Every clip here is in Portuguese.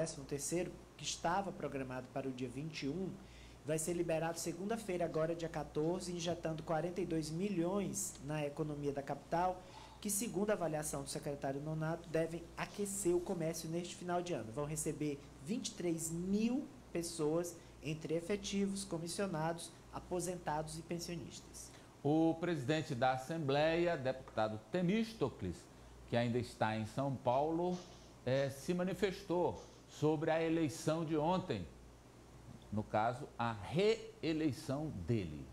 13º, que estava programado para o dia 21, vai ser liberado segunda-feira, agora dia 14, injetando 42 milhões na economia da capital, que, segundo a avaliação do secretário Nonato, devem aquecer o comércio neste final de ano. Vão receber 23 mil pessoas, entre efetivos, comissionados, aposentados e pensionistas. O presidente da Assembleia, deputado Temístocles, que ainda está em São Paulo, se manifestou sobre a eleição de ontem, no caso, a reeleição dele.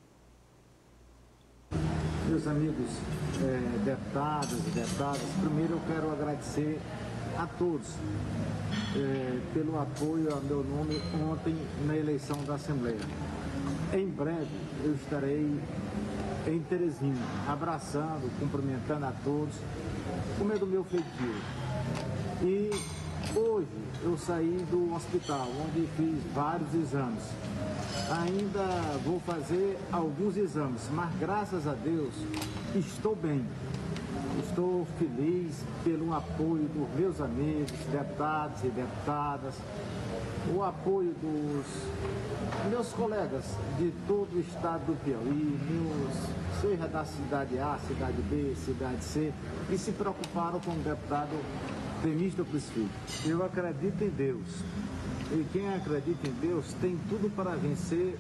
Meus amigos deputados e deputadas, primeiro eu quero agradecer a todos pelo apoio ao meu nome ontem na eleição da Assembleia. Em breve eu estarei em Teresina, abraçando, cumprimentando a todos, como é do meu feitio. E hoje eu saí do hospital, onde fiz vários exames. Ainda vou fazer alguns exames, mas graças a Deus estou bem. Estou feliz pelo apoio dos meus amigos, deputados e deputadas, o apoio dos meus colegas de todo o estado do Piauí, seja da cidade A, cidade B, cidade C, que se preocuparam com o deputado Temístocles Filho. Eu acredito em Deus. E quem acredita em Deus tem tudo para vencer.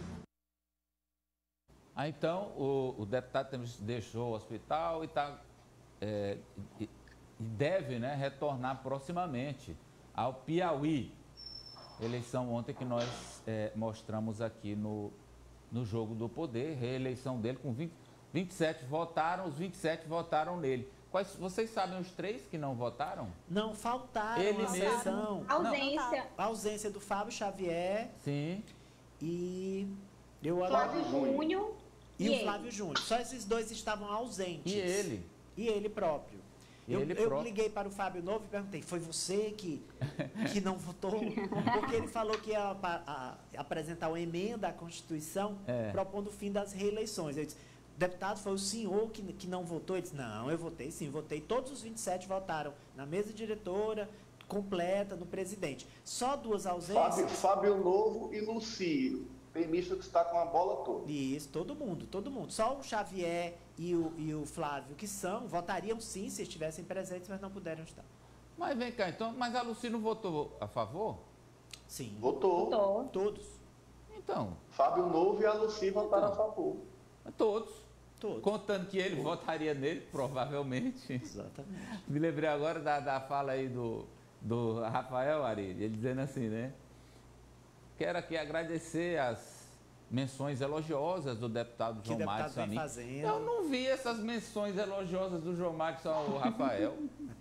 Então, o deputado deixou o hospital e deve, né, retornar proximamente ao Piauí. Eleição ontem que nós mostramos aqui no Jogo do Poder, reeleição dele com 27 votaram, os 27 votaram nele. Vocês sabem os 3 que não votaram? Não, faltaram Ele a mesmo. sessão. Ausência. A ausência do Fábio Xavier. Sim. E Flávio Júnior. E o Flávio Júnior. Só esses dois estavam ausentes. E ele? E ele próprio. Eu liguei para o Fábio Novo e perguntei, foi você que não votou? Porque ele falou que ia apresentar uma emenda à Constituição propondo o fim das reeleições. Eu disse, deputado, foi o senhor que não votou? Ele disse, não, eu votei sim, votei. Todos os 27 votaram na mesa diretora, completa, no presidente. Só 2 ausências. Fábio Novo e Luci. Temístocles que está com a bola toda. Isso, todo mundo. Só o Xavier e o Flávio, que votariam sim se estivessem presentes, mas não puderam estar. Mas vem cá, então, mas a Luci não votou a favor? Sim. Votou. Todos. Então. Fábio Novo e a Luci votaram a favor. Todos. Contando que ele votaria nele, provavelmente. Exatamente. Me lembrei agora da fala aí do Rafael Ari, ele dizendo assim, né? Quero aqui agradecer as menções elogiosas do deputado João Marcos a mim. Eu não vi essas menções elogiosas do João Marcos ao Rafael.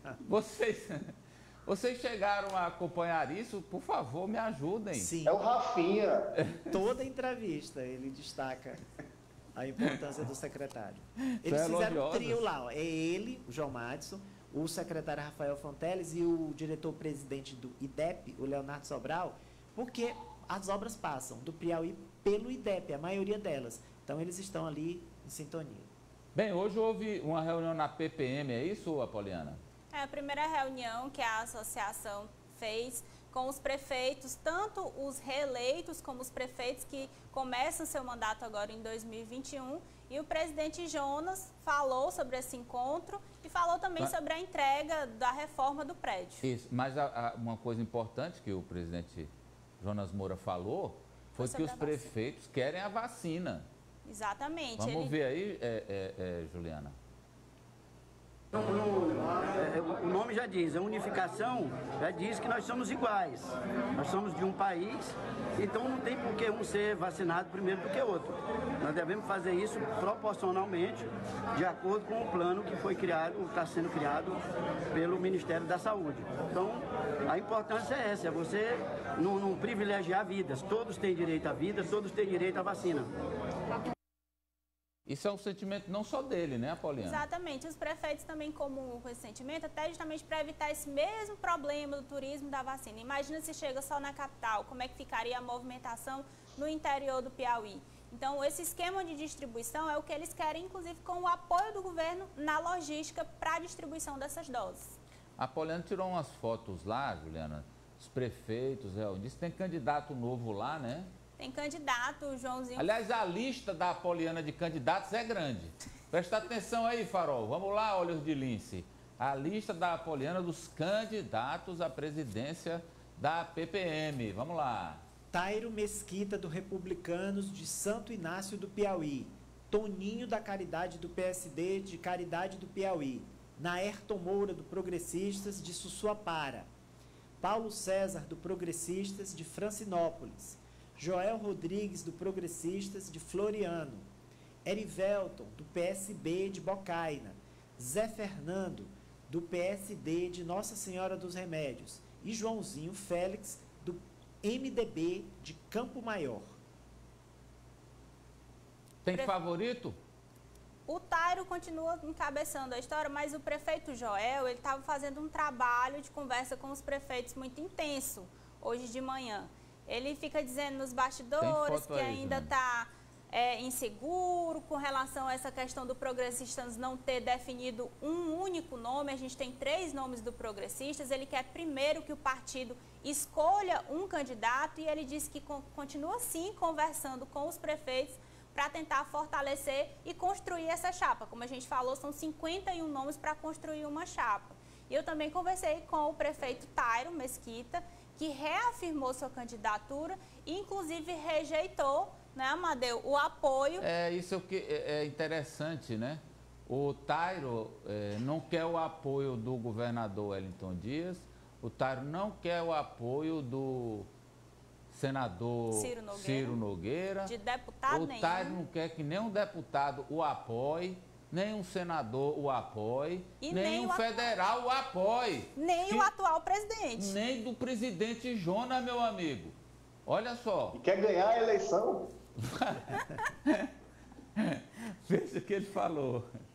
Vocês chegaram a acompanhar isso? Por favor, me ajudem. Sim. É o Rafinha. Toda entrevista ele destaca a importância do secretário. Eles fizeram um trio lá, ó. É ele, o João Madison, o secretário Rafael Fonteles e o diretor-presidente do IDEP, o Leonardo Sobral, porque as obras passam do Piauí pelo IDEP, a maioria delas. Então, eles estão ali em sintonia. Bem, hoje houve uma reunião na PPM, é isso, Apoliana? É a primeira reunião que a associação fez com os prefeitos, tanto os reeleitos como os prefeitos que começam seu mandato agora em 2021. E o presidente Jonas falou sobre esse encontro e falou também sobre a entrega da reforma do prédio. Isso, mas uma coisa importante que o presidente Jonas Moura falou foi que os prefeitos querem a vacina. Exatamente. Vamos ver aí, Juliana. O nome já diz, a unificação já diz que nós somos iguais. Nós somos de um país, então não tem por que um ser vacinado primeiro do que outro. Nós devemos fazer isso proporcionalmente, de acordo com o plano que foi criado, está sendo criado pelo Ministério da Saúde. Então, a importância é essa, é você não privilegiar vidas. Todos têm direito à vida, todos têm direito à vacina. Isso é um sentimento não só dele, né, Apoliana? Exatamente. Os prefeitos também comungam com esse sentimento, até justamente para evitar esse mesmo problema do turismo da vacina. Imagina se chega só na capital, como é que ficaria a movimentação no interior do Piauí. Então, esse esquema de distribuição é o que eles querem, inclusive com o apoio do governo na logística para a distribuição dessas doses. A Apoliana tirou umas fotos lá, Juliana, os prefeitos, disse que tem candidato novo lá, né? Tem candidato, o Joãozinho. Aliás, a lista da Apoliana de candidatos é grande. Presta atenção aí, Farol. Vamos lá, Olhos de Lince. A lista da Apoliana dos candidatos à presidência da PPM. Vamos lá. Tairo Mesquita, do Republicanos de Santo Inácio do Piauí. Toninho, da Caridade do PSD, de Caridade do Piauí. Naerton Moura, do Progressistas, de Sussuapara. Paulo César, do Progressistas, de Francinópolis. Joel Rodrigues, do Progressistas, de Floriano. Erivelton, do PSB, de Bocaina. Zé Fernando, do PSD, de Nossa Senhora dos Remédios. E Joãozinho Félix, do MDB, de Campo Maior. Tem favorito? O Tairo continua encabeçando a história, mas o prefeito Joel, ele estava fazendo um trabalho de conversa com os prefeitos muito intenso hoje de manhã. Ele fica dizendo nos bastidores que ainda está inseguro com relação a essa questão do Progressistas não ter definido um único nome. A gente tem 3 nomes do Progressistas. Ele quer primeiro que o partido escolha um candidato e ele disse que continua sim conversando com os prefeitos para tentar fortalecer e construir essa chapa. Como a gente falou, são 51 nomes para construir uma chapa. E eu também conversei com o prefeito Tairo Mesquita, que reafirmou sua candidatura e, inclusive, rejeitou, né, Amadeu, o apoio. Isso que é interessante, né? O Tairo não quer o apoio do governador Wellington Dias, o Tairo não quer o apoio do senador Ciro Nogueira. De deputado nenhum. O Tairo não quer que nenhum deputado o apoie, nem um senador o apoie, e nem um federal o apoie. Nem o atual presidente. Nem do presidente Jonas, meu amigo. Olha só. E quer ganhar a eleição? Veja o que ele falou.